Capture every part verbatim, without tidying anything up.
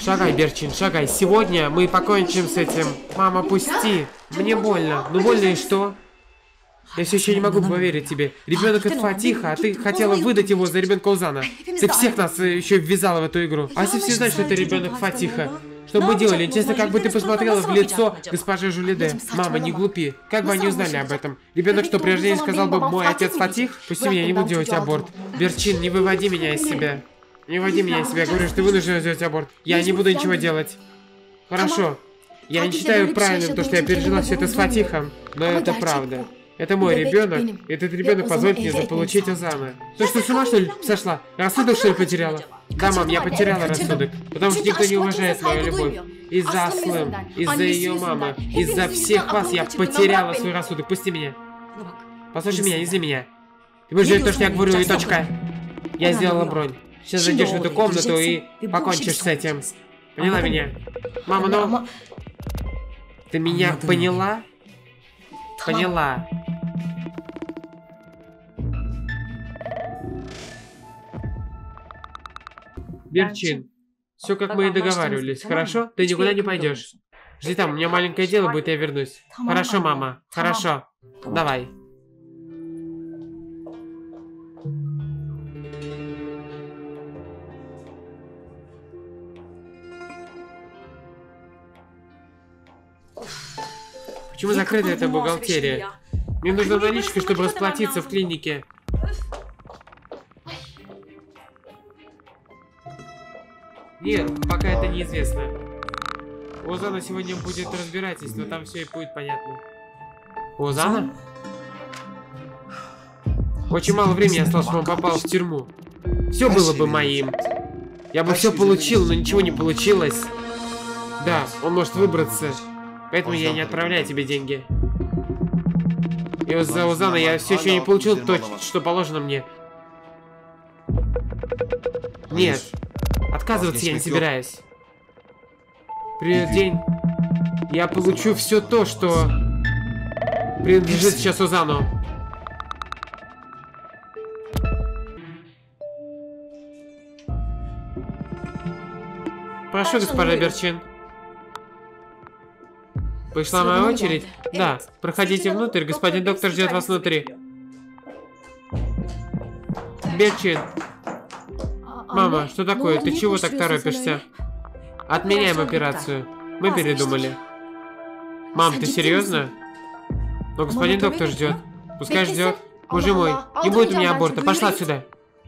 Шагай, Берчин, шагай. Сегодня мы покончим с этим. Мама, пусти. Мне больно. Ну больно и что? Я все еще не могу поверить тебе. Ребенок от Фатиха, а ты хотела выдать его за ребенка Узана. Ты всех нас еще ввязала в эту игру. А если все знают, что это ребенок Фатиха? Что бы мы делали? Интересно, как бы ты посмотрела в лицо госпожи Жулиде. Мама, не глупи. Как бы они узнали об этом? Ребенок, что при рождении сказал бы, мой отец Фатих? Пусти меня, не буду делать аборт. Берчин, не выводи меня из себя. Не выводи меня из себя. Я говорю, что ты вынужден сделать аборт. Я не буду ничего делать. Хорошо. Я не считаю правильным то, что я пережила все это с Фатихом, но это правда. Это мой ребенок, и этот ребенок позволит мне заполучить Узана. Ты что, с ума что ли сошла? Рассудок что ли потеряла? Да, мам, я потеряла рассудок, потому что никто не уважает мою любовь. Из-за Аслым, из-за ее мамы, из-за всех вас я потеряла свой рассудок. Пусти меня. Послушай меня, не зли меня. Ты будешь делать то, что я говорю, и точка. Я сделала бронь. Сейчас зайдешь в эту комнату и покончишь с этим. Поняла меня? Мама, ну... Ты меня поняла? Поняла. Берчин, все как мы и договаривались, хорошо? Ты никуда не пойдешь. Жди там, у меня маленькое дело будет, я вернусь. Хорошо, мама, хорошо. Давай. Почему закрыта эта бухгалтерия? Мне нужна наличка, чтобы расплатиться в клинике. Нет, пока это неизвестно. У Узана сегодня будет разбирательство, там все и будет понятно. У Узана? Очень мало времени осталось, чтобы он попал в тюрьму. Все было бы моим. Я бы все получил, но ничего не получилось. Да, он может выбраться. Поэтому я не отправляю тебе деньги. И из-за Узана я все еще не получил то, что положено мне. Нет. Отказываться я не собираюсь. Придет день, я получу все то, что принадлежит сейчас Узану. Прошу, госпожа Берчин. Пришла моя очередь? Да, проходите внутрь, господин доктор ждет вас внутри. Берчин. Мама, что такое? Ты чего так торопишься? Отменяем операцию. Мы передумали. Мам, ты серьезно? Но господин доктор ждет. Пускай ждет. Боже мой, не будет у меня аборта. Пошла отсюда.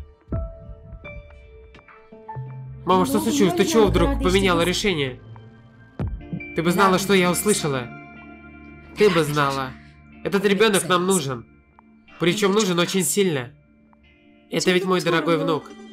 Мама, что случилось? Ты чего вдруг поменяла решение? Ты бы знала, что я услышала. Ты бы знала. Этот ребенок нам нужен. Причем нужен очень сильно. Это ведь мой дорогой внук.